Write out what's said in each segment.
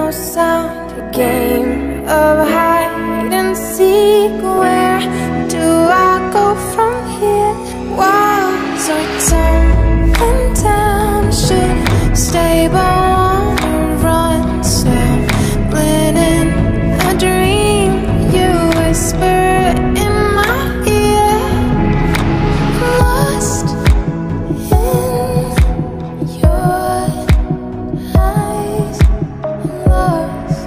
no sound, a game of hide and seek. Where do I go from here? Walls are tumbling down, should stay but wanna run. Stumbling in a dream, you whisper in my ear. Lost in your eyes, lost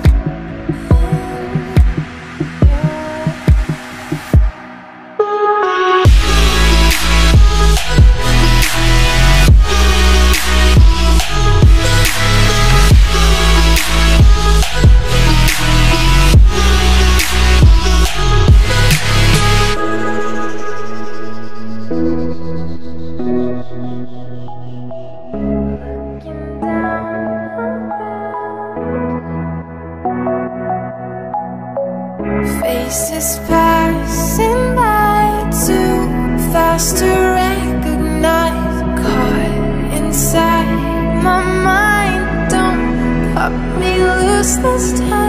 faces passing by, too fast to recognize. Caught inside my mind, don't pop me loose this time.